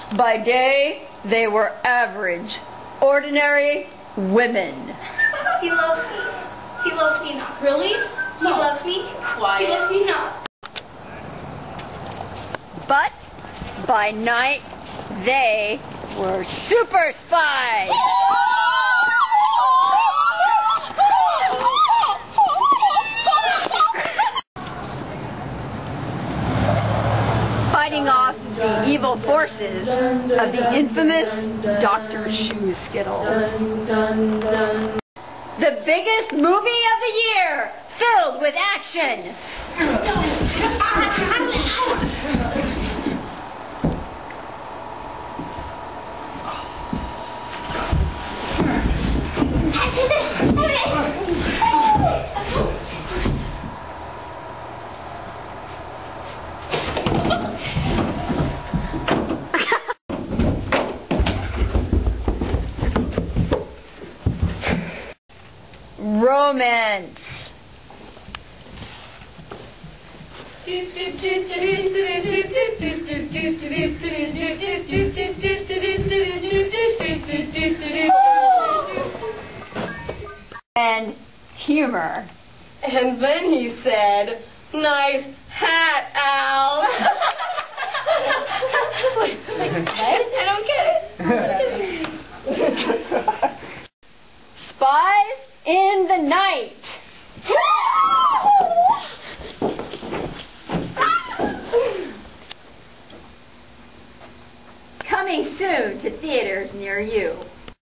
By day, they were average, ordinary women. He loves me. He loves me not. Really? He loves me? Quiet. He loves me not. But by night, they were super spies. Fighting off the evil forces of the infamous Dr. Shoeskittle. The biggest movie of the year, filled with action. Romance. And humor. And then he said, "Nice hat, Al." I don't get it. Spies in the night. Coming soon to theaters near you.